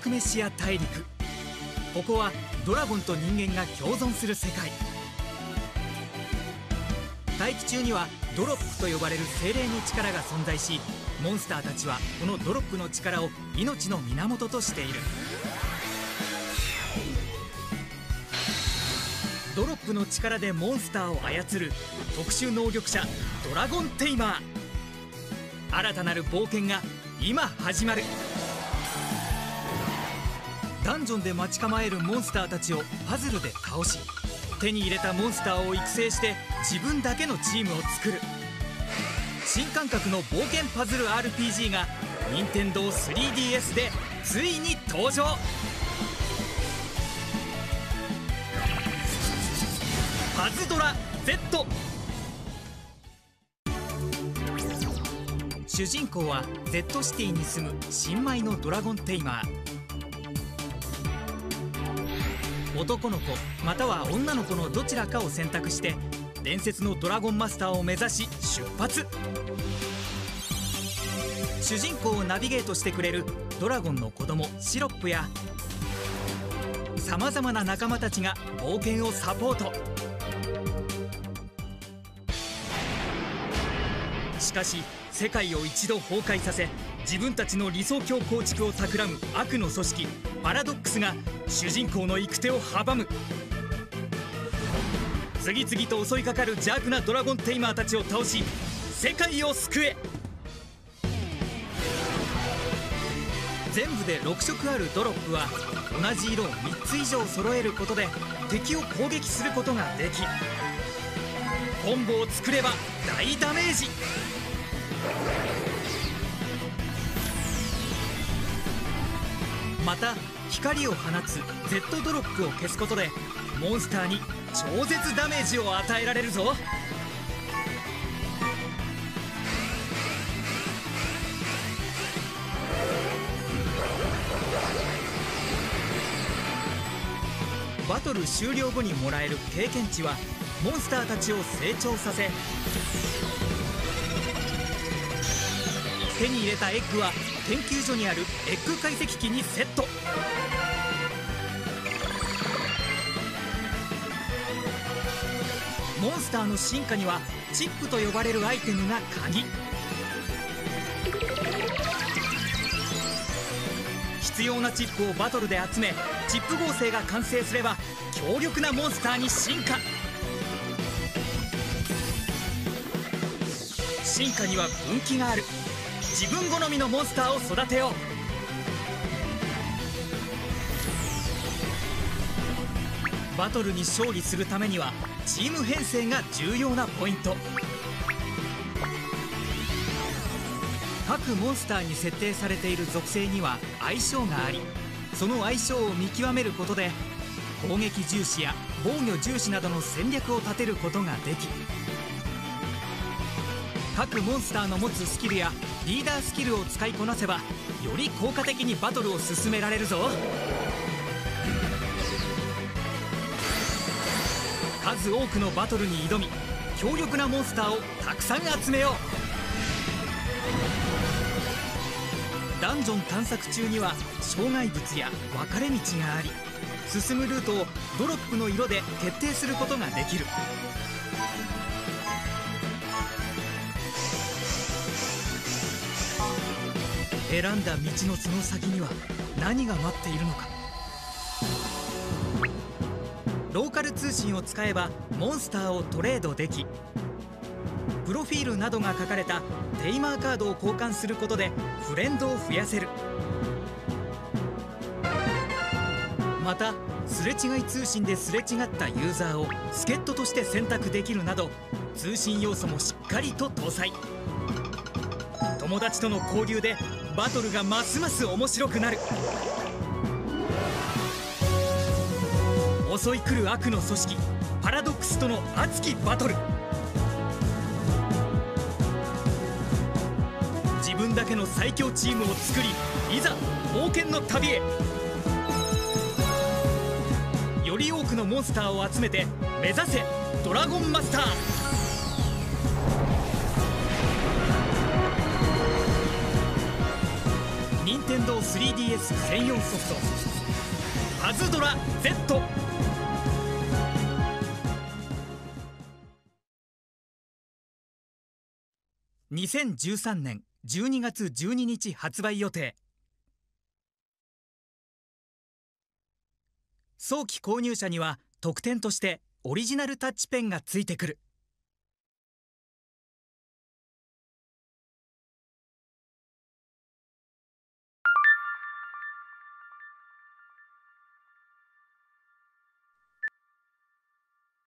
クメシア大陸。ここはドラゴンと人間が共存する世界。大気中にはドロップと呼ばれる精霊の力が存在し、モンスターたちはこのドロップの力を命の源としている。ドロップの力でモンスターを操る特殊能力者ドラゴンテイマー。新たなる冒険が今始まる。ダンジョンで待ち構えるモンスターたちをパズルで倒し、手に入れたモンスターを育成して自分だけのチームを作る新感覚の冒険パズル RPG が任天堂 3DS でついに登場。パズドラ Z。 主人公は Z シティに住む新米のドラゴンテイマー。男の子または女の子のどちらかを選択して伝説のドラゴンマスターを目指し出発。主人公をナビゲートしてくれるドラゴンの子供シロップやさまざまな仲間たちが冒険をサポート。しかし世界を一度崩壊させ自分たちの理想郷構築を企む悪の組織パラドックスが主人公の行く手を阻む。次々と襲いかかる邪悪なドラゴンテイマーたちを倒し世界を救え。全部で6色あるドロップは同じ色を3つ以上揃えることで敵を攻撃することができ、コンボを作れば大ダメージ。また光を放つ Z ドロップを消すことでモンスターに超絶ダメージを与えられるぞ。バトル終了後にもらえる経験値はモンスターたちを成長させ、手に入れたエッグは研究所にあるエッグ解析機にセット。モンスターの進化にはチップと呼ばれるアイテムが鍵。必要なチップをバトルで集めチップ合成が完成すれば強力なモンスターに進化。進化には分岐がある。自分好みのモンスターを育てよう。バトルに勝利するためにはチーム編成が重要なポイント。各モンスターに設定されている属性には相性があり、その相性を見極めることで攻撃重視や防御重視などの戦略を立てることができ、各モンスターの持つスキルやリーダースキルを使いこなせばより効果的にバトルを進められるぞ。数多くのバトルに挑み強力なモンスターをたくさん集めよう。ダンジョン探索中には障害物や分かれ道があり、進むルートをドロップの色で決定することができる。選んだ道のその先には何が待っているのか。ローカル通信を使えばモンスターをトレードでき、プロフィールなどが書かれたテイマーカードを交換することでフレンドを増やせる。またすれ違い通信ですれ違ったユーザーを助っ人として選択できるなど通信要素もしっかりと搭載。友達との交流でバトルがますます面白くなる。襲い来る悪の組織パラドックスとの熱きバトル。自分だけの最強チームを作り、いざ冒険の旅へ。より多くのモンスターを集めて目指せドラゴンマスター。 任天堂 3DS 専用ソフトパズドラ Z。 2013年12月12日発売予定。早期購入者には特典としてオリジナルタッチペンがついてくる。